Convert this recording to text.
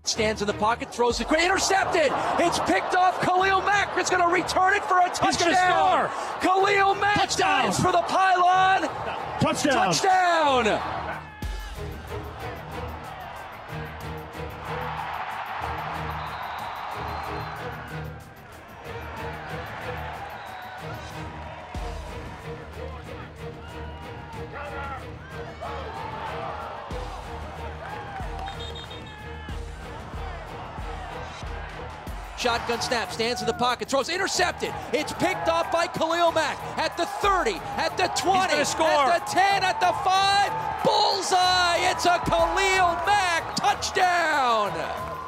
Stands in the pocket, throws it, intercepted. It's picked off. Khalil Mack is going to return it for a touchdown. He's going to score. Khalil Mack Touchdown. dives for the pylon. Touchdown. Touchdown. Shotgun snap, stands in the pocket, throws, intercepted. It's picked off by Khalil Mack at the 30, at the 20, at the 10, at the 5. Bullseye! It's a Khalil Mack touchdown!